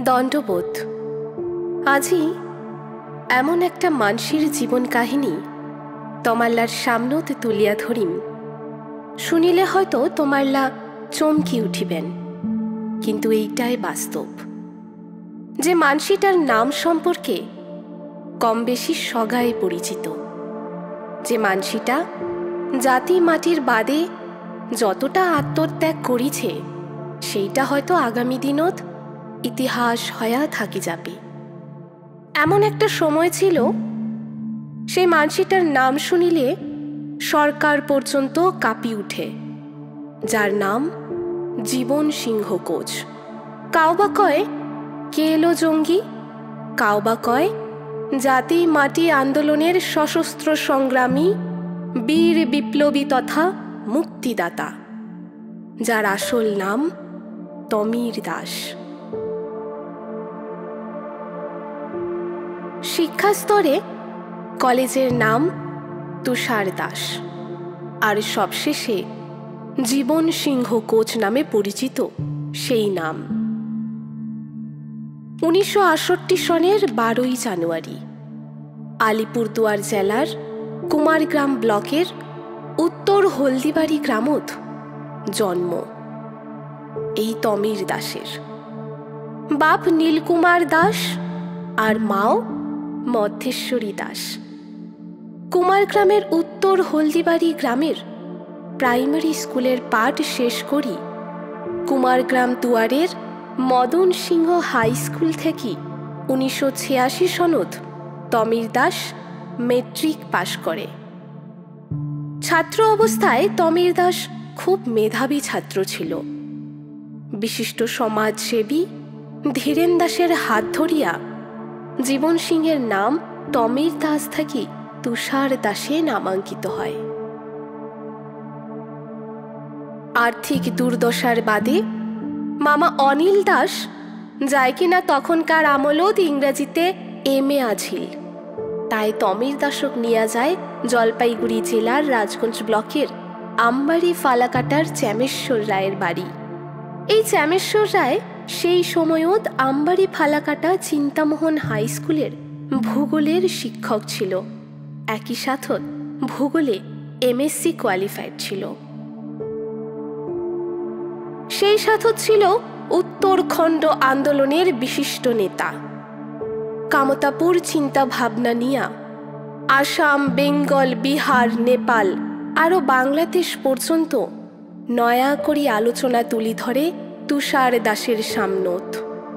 দণ্ডবোধ। আজি এমন একটা মানসির জীবন কাহিনী তোমাল্লার সামনত তুলিয়া ধরিম। শুনিলে হয়তো তোমাল্লা চমকি উঠিবেন, কিন্তু এইটাই বাস্তব যে মানসিটার নাম সম্পর্কে কম বেশি সগাই পরিচিত, যে মানসিটা জাতি মাটির বাদে যতটা আত্মত্যাগ করিছে সেইটা হয়তো আগামী দিনত ইতিহাস হয়া থাকি যাবে। এমন একটা সময় ছিল সেই মানসিটার নাম শুনিলে সরকার পর্যন্ত কাঁপি উঠে, যার নাম জীবন সিংহ কোচ। কাউবা কয় কে এলো জঙ্গি, কাউবা কয় জাতি মাটি আন্দোলনের সশস্ত্র সংগ্রামী বীর বিপ্লবী তথা মুক্তিদাতা, যার আসল নাম তমির দাস। শিক্ষাস্তরে কলেজের নাম তুষার দাস, আর সবশেষে জীবন সিংহ কোচ নামে পরিচিত সেই নাম। 1968 সনের 12ই জানুয়ারি আলিপুরদুয়ার জেলার কুমারগ্রাম ব্লকের উত্তর হলদিবাড়ি গ্রামত জন্ম এই তমির দাসের। বাপ নীলকুমার দাস আর মাও মধ্যেশ্বরী দাস। কুমারগ্রামের উত্তর হলদিবাড়ি গ্রামের প্রাইমারি স্কুলের পাঠ শেষ করি কুমারগ্রাম দুয়ারের মদন সিংহ হাই স্কুল থেকে 1986 সনত তমির দাস মেট্রিক পাশ করে। ছাত্র অবস্থায় তমির দাস খুব মেধাবী ছাত্র ছিল। বিশিষ্ট সমাজসেবী ধীরেন দাসের হাত ধরিয়া জীবন সিংহের নাম তমির দাস থেকে তুষার দাসে নামাঙ্কিত হয়। আর্থিক দুর্দশার বাদে মামা অনিল দাস, যায় কিনা তখনকার আমলত ইংরেজিতে MA আছিল, তাই তমির দাসক নিয়ে যায় জলপাইগুড়ি জেলার রাজগঞ্জ ব্লকের আমবাড়ি ফালাকাটার চ্যামেশ্বর রায়ের বাড়ি। এই চ্যামেশ্বর রায় সেই সময়ত আমবাড়ি ফালাকাটা চিন্তামোহন হাই স্কুলের ভূগোলের শিক্ষক ছিল, একই সাথে ভূগোলে MSc কোয়ালিফাইড ছিল। সেই সাথে ছিল উত্তরখণ্ড আন্দোলনের বিশিষ্ট নেতা। কামতাপুর চিন্তা ভাবনা নিয়া আসাম, বেঙ্গল, বিহার, নেপাল আরও বাংলাদেশ পর্যন্ত নয়া করি আলোচনা তুলি ধরে তুষার দাসের সামনত।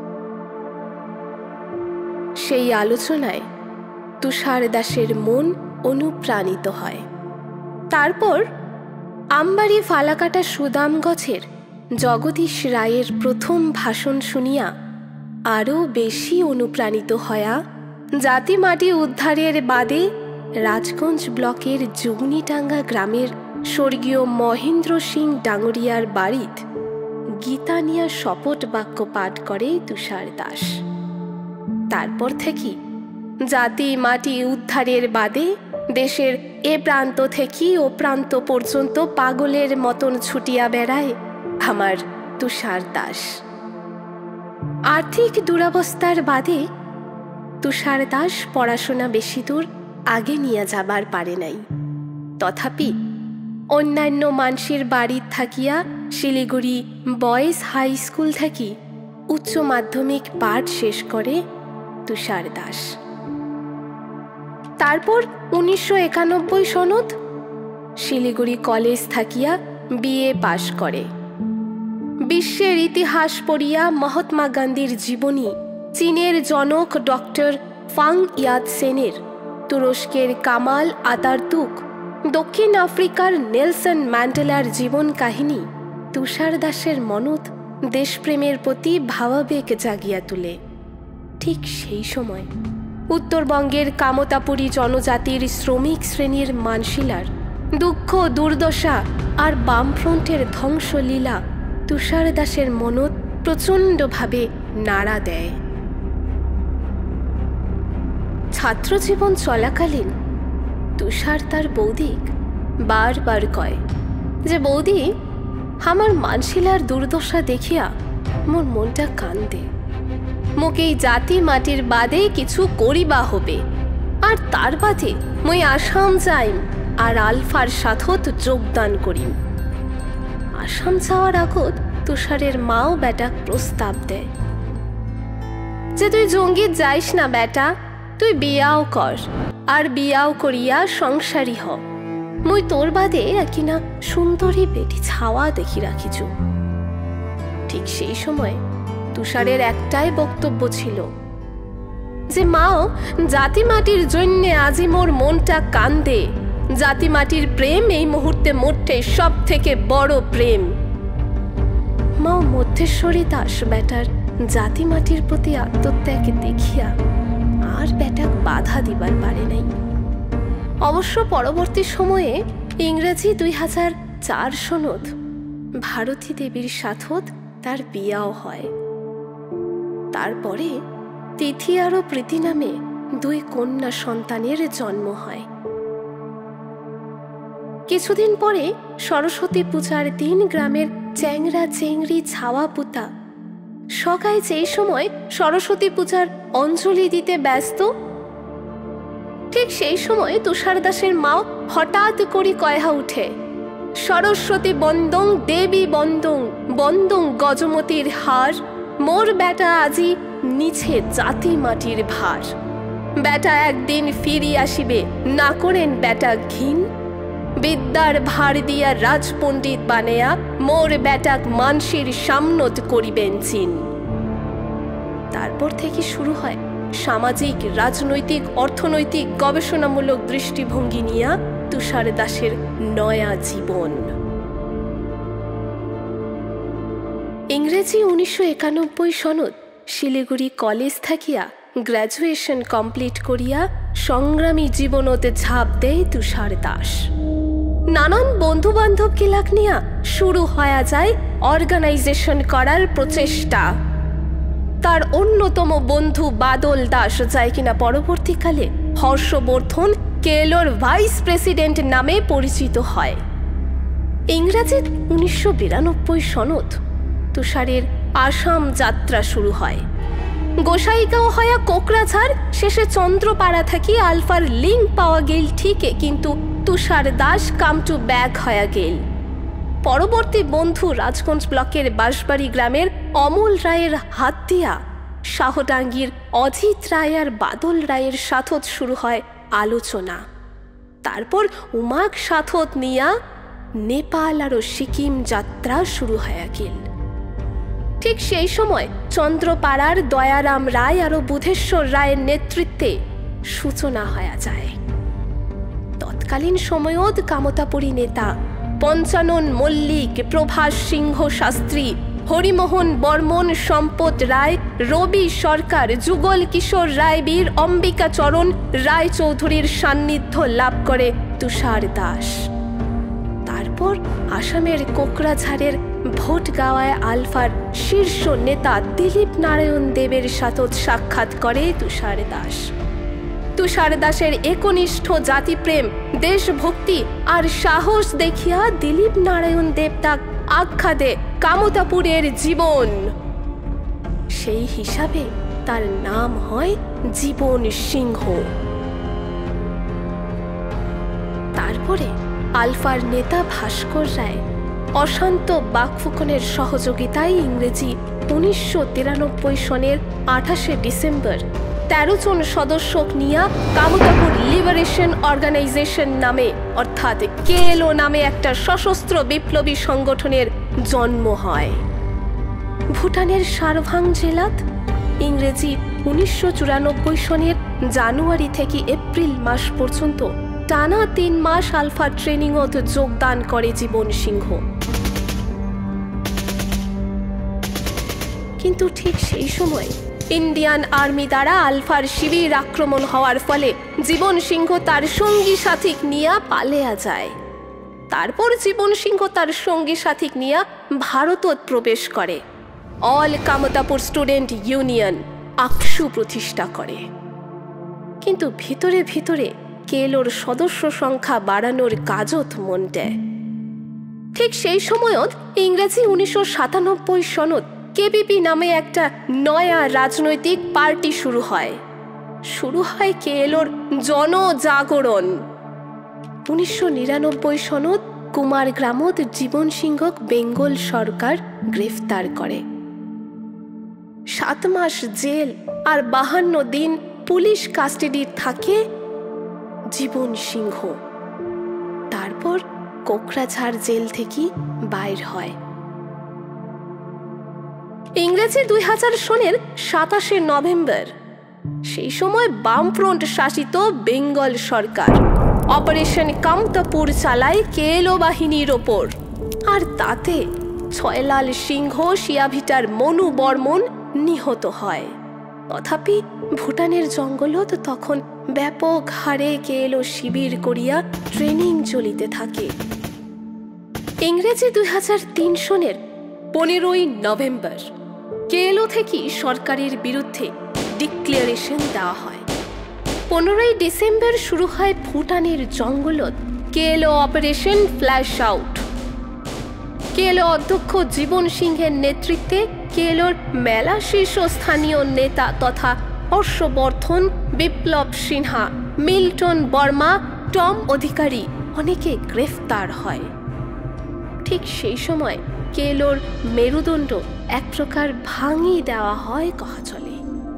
সেই আলোচনায় তুষার দাসের মন অনুপ্রাণিত হয়। তারপর আমবাড়ি ফালাকাটা সুদামগছের জগদীশ রায়ের প্রথম ভাষণ শুনিয়া আরও বেশি অনুপ্রাণিত হয়া জাতি মাটি উদ্ধারের বাদে রাজগঞ্জ ব্লকের যুগনিটাঙ্গা গ্রামের স্বর্গীয় মহেন্দ্র সিং ডাঙরিয়ার বাড়িত গীতা নিয়া শপথ বাক্য পাঠ করে তুষার দাস। তারপর থেকে জাতি মাটি উদ্ধারের বাদে দেশের এ প্রান্ত থেকে ও প্রান্ত পর্যন্ত পাগলের মতন ছুটিয়া বেড়ায় আমার তুষার দাস। আর্থিক দুরবস্থার বাদে তুষার দাস পড়াশোনা বেশি দূর আগে নিয়ে যাবার পারে নাই। তথাপি অন্যান্য মানসির বাড়ির থাকিয়া শিলিগুড়ি বয়েজ হাই স্কুল থেকে উচ্চ মাধ্যমিক পাঠ শেষ করে তুষার দাস। তারপর 1991 সনত শিলিগুড়ি কলেজ থাকিয়া BA পাশ করে। বিশ্বের ইতিহাস পড়িয়া মহাত্মা গান্ধীর জীবনী, চীনের জনক ডক্টর ফাং ইয়াত সেনের, তুরস্কের কামাল আতাতুর্ক, দক্ষিণ আফ্রিকার নেলসন ম্যান্ডেলার জীবন কাহিনী তুষার দাসের মনত দেশপ্রেমের প্রতি ভাবাবেগ জাগিয়া তুলে। ঠিক সেই সময় উত্তরবঙ্গের কামতাপুরী জনজাতির শ্রমিক শ্রেণীর মানশিলার দুঃখ দুর্দশা আর বামফ্রন্টের ধ্বংসলীলা তুষার দাসের মনত প্রচণ্ডভাবে নাড়া দেয়। ছাত্রজীবন চলাকালীন তুষার তার বৌদিক বারবার কয় যে, বৌদি, আমার মানশিলার দুর্দশা দেখিয়া মোর মনটা কান্দে। মোকেই জাতি মাটির বাদে কিছু করিবা হবে, আর তার বাদে মই আসাম যাইম আর আলফার সাথত যোগদান করিম। আসাম যাওয়ার আগত তুষারের মাও বেটাক প্রস্তাব দেয় যে তুই জঙ্গিত যাইস না বেটা, তুই বিয়াও কর, আর বিয়াও করিয়া সংসারী হ। মই তোর বাদে কিনা সুন্দরী বেটি ছাওয়া দেখি রাখিছু। ঠিক সেই সময় তুষারের একটাই বক্তব্য ছিল যে মাও, জাতি মাটির জন্যে আজি মোর মনটা কান্দে। জাতি মাটির প্রেম এই মুহূর্তে মোটে সব থেকে বড় প্রেম। মাও মধ্যেশ্বরী দাস বেটার জাতি মাটির প্রতি আত্মত্যাগ দেখিয়া আর বেটাক বাধা দিবার পারে নাই। অবশ্য পরবর্তী সময়ে ইংরেজি 2004 সনদ ভারতী দেবীর সাথত তার বিয়াও হয়। তারপরে তিথি আর প্রীতি নামে 2 কন্যা সন্তানের জন্ম হয়। কিছুদিন পরে সরস্বতী পূজার দিন গ্রামের চ্যাংরা চেংড়ি ছাওয়া পুতা সকাই যেই সময় সরস্বতী পূজার অঞ্জলি দিতে ব্যস্ত, ঠিক সেই সময় তুষার দাসের মাও হঠাৎ করে কয়হা উঠে, সরস্বতী বন্দং দেবী বন্দং বন্দং গজমতির হার, মোর বেটা আজি নিছে জাতি মাটির ভার। বেটা একদিন ফিরি আসিবে, না করেন বেটা ঘিন। বিদ্যার ভার দিয়া রাজপণ্ডিত বানেয়া মোর বেটাক মানসির সামনত করিবেন চিন। তারপর থেকে শুরু হয় সামাজিক, রাজনৈতিক, অর্থনৈতিক গবেষণামূলক দৃষ্টিভঙ্গি নিয়া তুষার দাসের নয়া জীবন। ইংরেজি 1991 সনদ শিলিগুড়ি কলেজ থাকিয়া গ্র্যাজুয়েশন কমপ্লিট করিয়া সংগ্রামী জীবনতে ঝাঁপ দেয় তুষার দাস। নানান বন্ধু বান্ধবকে লাগ নিয়া শুরু হয়ে যায় অর্গানাইজেশন করার প্রচেষ্টা। তার অন্যতম বন্ধু বাদল দাস, যায় কিনা পরবর্তীকালে হর্ষবর্ধন কেলোর ভাইস প্রেসিডেন্ট নামে পরিচিত হয়। ইংরেজি 1992 সনদ তুষারের আসাম যাত্রা শুরু হয়। গোসাইগাঁও হয়া কোকরাঝাড়, শেষে চন্দ্রপাড়া থাকি আলফার লিঙ্ক পাওয়া গেল ঠিকই, কিন্তু Tushar Das come to back হয়া গেল। পরবর্তী বন্ধু রাজগঞ্জ ব্লকের বাঁশবাড়ি গ্রামের অমল রায়ের হাত দিয়া শাহডাঙ্গির অজিত রায় আর বাদল রায়ের সাথত শুরু হয় আলোচনা। তারপর উমাক সাথত নিয়া নেপাল আর সিকিম যাত্রা শুরু হয়ে গেল। ঠিক সেই সময় চন্দ্রপাড়ার দয়ারাম রায় আর বুধেশ্বর রায়ের নেতৃত্বে সূচনা হয়ে যায়। তৎকালীন সময়ত কামতাপুরী নেতা পঞ্চানন মল্লিক, প্রভাস সিংহ শাস্ত্রী, হরিমোহন বর্মন, সম্পদ রায়, রবি সরকার, যুগল কিশোর রায়, বীর অম্বিকা চরণ রায় চৌধুরীর সান্নিধ্য লাভ করে তুষার দাস। তারপর আসামের কোকরাঝাড়ের ভোটগাঁওয়ায় আলফার শীর্ষ নেতা দিলীপ নারায়ণ দেবের সাথে সাক্ষাৎ করে তুষার দাস। তুষার দাসের একনিষ্ঠ জাতিপ্রেম, দেশভক্তি আর সাহস দেখিয়া দিলীপ নারায়ণ দেব তাক আখ্যা দে কামতাপুরের জীবন। সেই হিসাবে তার নাম হয় জীবন সিংহ। তারপরে আলফার নেতা ভাস্কর রায় অশান্ত বাকফুকনের সহযোগিতায় ইংরেজি 1993 সনের 28 ডিসেম্বর 13 জন সদস্যক নিয়ে কামতাপুর লিবারেশন অর্গানাইজেশন নামে, অর্থাৎ কেএলও নামে একটা সশস্ত্র বিপ্লবী সংগঠনের জন্ম হয়। ভুটানের সারভাং জেলাত ইংরেজি 1994 সনের জানুয়ারি থেকে এপ্রিল মাস পর্যন্ত টানা 3 মাস আলফা ট্রেনিংত যোগদান করে জীবন সিংহ। কিন্তু ঠিক সেই সময় ইন্ডিয়ান আর্মি দ্বারা আলফার শিবির আক্রমণ হওয়ার ফলে জীবন সিংহ তার সঙ্গী সাথীক নিয়ে পালিয়ে যায়। তারপর জীবন সিংহ তার সঙ্গী সাথীক নিয়ে ভারতত প্রবেশ করে, all Kamtapur student union AKSU প্রতিষ্ঠা করে। কিন্তু ভিতরে ভিতরে কেলোর সদস্য সংখ্যা বাড়ানোর কাজত মন দেয়। ঠিক সেই সময়ত ইংরেজি 1997 সনদ কেপিপি নামে একটা নয়া রাজনৈতিক পার্টি শুরু হয় কেএলওর জনজাগরণ। 1999 সনত কুমারগ্রামত জীবন সিংহক বেঙ্গল সরকার গ্রেফতার করে। 7 মাস জেল আর 52 দিন পুলিশ কাস্টাডি থাকে জীবন সিংহ। তারপর কোকরাঝাড় জেল থেকে বাইর হয়। ইংরেজি 2000 সনের 27শে নভেম্বর, সেই সময় বামফ্রন্ট শাসিত বেঙ্গল সরকার অপারেশন কামতাপুর চালায় কেএলও বাহিনীর ওপর, আর তাতে ছয়লাল সিংহ শিয়াভিটার মনু বর্মন নিহত হয়। তথাপি ভুটানের জঙ্গলত তখন ব্যাপক হারে কেএলও শিবির করিয়া ট্রেনিং চলিতে থাকে। ইংরেজি 2003 সনের 15ই নভেম্বর কেএলও থেকে সরকারের বিরুদ্ধে ডিক্লারেশন দেওয়া হয়। 15ই ডিসেম্বর শুরু হয় ভুটানের জঙ্গলত KLO operation flash out. KLO অধ্যক্ষ জীবন সিংহের নেতৃত্বে কেএলওর মেলা শীর্ষস্থানীয় নেতা তথা হর্ষবর্ধন, বিপ্লব সিনহা, মিল্টন বর্মা, টম অধিকারী অনেকে গ্রেফতার হয়। ঠিক সেই সময় কেএলওর মেরুদণ্ড এক প্রকার ভাঙিয়ে দেওয়া হয় কহা চলে।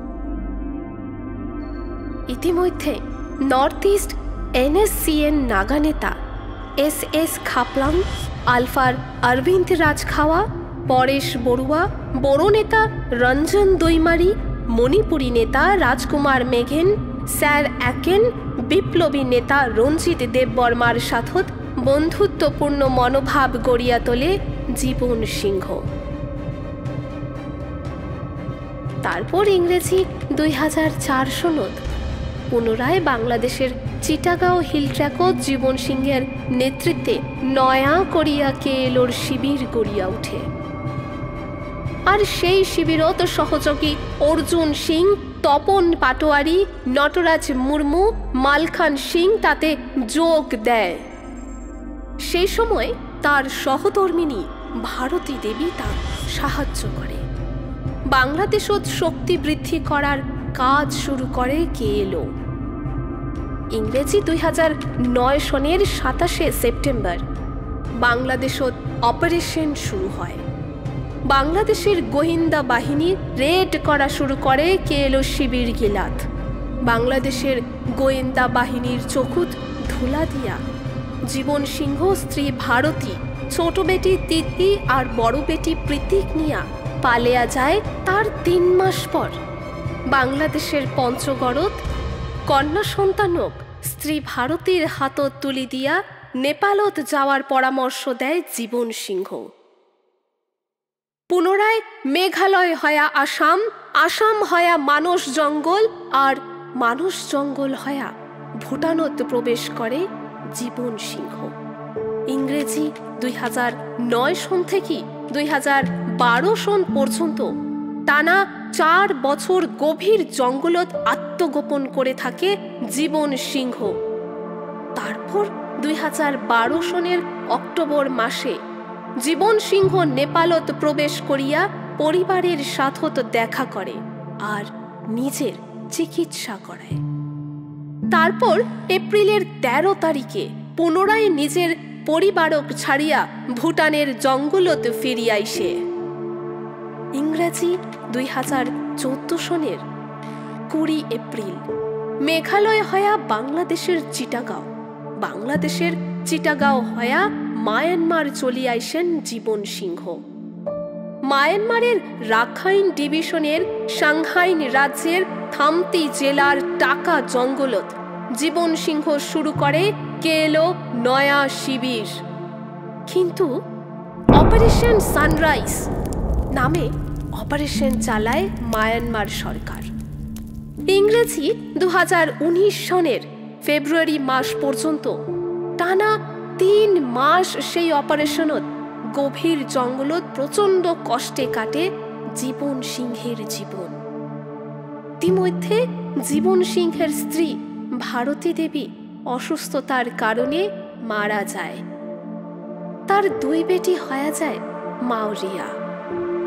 ইতিমধ্যে নর্থ ইস্ট NSCN নাগা নেতা SS খাপলাং, আলফার অরবিন্দ রাজখাওয়া, পরেশ বড়ুয়া, বড়ো নেতা রঞ্জন দৈমারি, মণিপুরী নেতা রাজকুমার মেঘেন, স্যার অ্যাকেন, বিপ্লবী নেতা রঞ্জিত দেববর্মার সাথত বন্ধুত্বপূর্ণ মনোভাব গড়িয়া তোলে জীবন সিংহ। তারপর ইংরেজি 2004 সনত পুনরায় বাংলাদেশের চিটাগাঁও হিল ট্র্যাকত জীবন সিংহের নেতৃত্বে নয়া করিয়া কেএলওর শিবির গড়িয়া ওঠে। আর সেই শিবিরত সহযোগী অর্জুন সিং, তপন পাটোয়ারি, নটরাজ মুর্মু, মালখান সিং তাতে যোগ দেয়। সেই সময় তার সহধর্মিনী ভারতী দেবী তার সাহায্য করে। বাংলাদেশত শক্তি বৃদ্ধি করার কাজ শুরু করে কেএলও। ইংরেজি 2009 সনের 27শে সেপ্টেম্বর বাংলাদেশত অপারেশন শুরু হয়। বাংলাদেশের গোয়েন্দা বাহিনী রেড করা শুরু করে কেএলও শিবির গিলাত। বাংলাদেশের গোয়েন্দা বাহিনীর চকুত ধুলা দিয়া জীবন সিংহ স্ত্রী ভারতী, ছোট বেটি তিতি আর বড় বেটি প্রীতিক নিয়া পালিয়া যায় তার 3 মাস পর। বাংলাদেশের পঞ্চগড়ত কন্যা সন্তানক স্ত্রী ভারতীর হাতত তুলি দিয়া নেপালত যাওয়ার পরামর্শ দেয় জীবন সিংহ। পুনরায় মেঘালয় হয়া আসাম, আসাম হয়া মানস জঙ্গল, আর মানস জঙ্গল হয়া ভুটানত প্রবেশ করে জীবন সিংহ। ইংরেজি 2009 সন থেকে 2012 সন পর্যন্ত টানা 4 বছর গভীর জঙ্গলত আত্মগোপন করে থাকে জীবন সিংহ। তারপর 2012 সনের অক্টোবর মাসে জীবন সিংহ নেপালত প্রবেশ করিয়া পরিবারের সাথত দেখা করে আর নিজের চিকিৎসা করায়। তারপর এপ্রিলের 13 তারিখে পুনরায় নিজের পরিবারক ছাড়িয়া ভুটানের জঙ্গলত ফিরিয়া আইসে। ইংরেজি 2014 সনের 20 এপ্রিল মেঘালয় হয়া বাংলাদেশের চিটাগাঁও, বাংলাদেশের চিটাগাঁও হয়া মায়ানমার চলিয়া আইসেন জীবন সিংহ। মায়ানমারের রাখাইন ডিভিশনের সাংহাইন রাজ্যের থামতি জেলার টাকা জঙ্গলত জীবন সিংহ শুরু করে কেএলও নয়া শিবির। কিন্তু অপারেশন সানরাইজ নামে অপারেশন চালায় মায়ানমার সরকার। ইংরেজি 2019 সনের ফেব্রুয়ারি মাস পর্যন্ত টানা 3 মাস সেই অপারেশনত গভীর জঙ্গলত প্রচণ্ড কষ্টে কাটে জীবন সিংহের জীবন। ইতিমধ্যে জীবন সিংহের স্ত্রী ভারতী দেবী অসুস্থতার কারণে মারা যায়। তার 2 বেটি হয়ে যায় মাওরিয়া।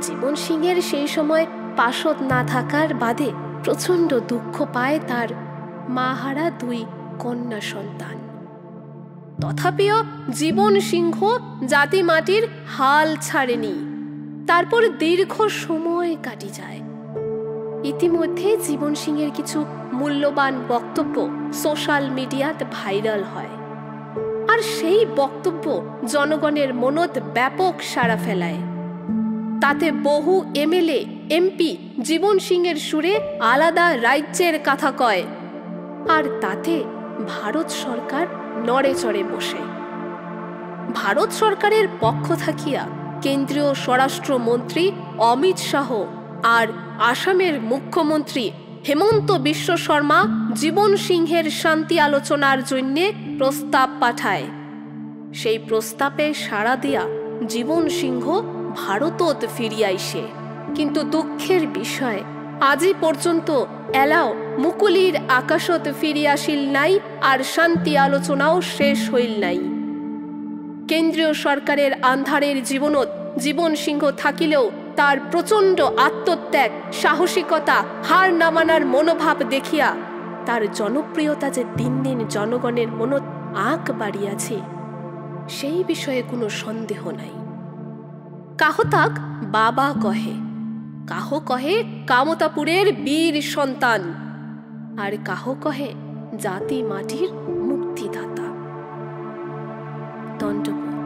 জীবন সিংহের সেই সময় পাশত না থাকার বাদে প্রচণ্ড দুঃখ পায় তার মাহারা 2 কন্যা সন্তান। তথাপিও জীবন সিংহ জাতি মাটির হাল ছাড়েনি। তারপর দীর্ঘ সময় কাটি যায়। ইতিমধ্যে জীবন সিংহের কিছু মূল্যবান বক্তব্য সোশ্যাল মিডিয়াতে ভাইরাল হয়, আর সেই বক্তব্য জনগণের মনত ব্যাপক সাড়া ফেলায়। তাতে বহু এমএলএ এমপি জীবন সিংহের সুরে আলাদা রাজ্যের কথা কয়, আর তাতে ভারত সরকার নড়ে চড়ে বসে। ভারত সরকারের পক্ষ থাকিয়া কেন্দ্রীয় স্বরাষ্ট্রমন্ত্রী অমিত শাহ আর আসামের মুখ্যমন্ত্রী হেমন্ত বিশ্ব শর্মা জীবন সিংহের শান্তি আলোচনার জন্য প্রস্তাব পাঠায়। সেই প্রস্তাবে সাড়া দিয়া জীবন সিংহ ভারতত ফিরিয়া আইসে। কিন্তু দুঃখের বিষয়, আজি পর্যন্ত এলাও মুকুলির আকাশত ফিরিয়া আসিল নাই, আর শান্তি আলোচনাও শেষ হইল নাই। কেন্দ্রীয় সরকারের আন্ধারের জীবনত জীবন সিংহ থাকিলেও তার প্রচণ্ড আত্মত্যাগ, সাহসিকতা, হার না মানার মনোভাব দেখিয়া তার জনপ্রিয়তা যে দিন দিন জনগণের মনত আঁক বাড়িয়াছে, সেই বিষয়ে কোনো সন্দেহ নাই। কাহ তাক বাবা কহে, কাহ কহে কামতাপুরের বীর সন্তান, আর কাহ কহে জাতি মাটির মুক্তিদাতা। দণ্ডবোধ।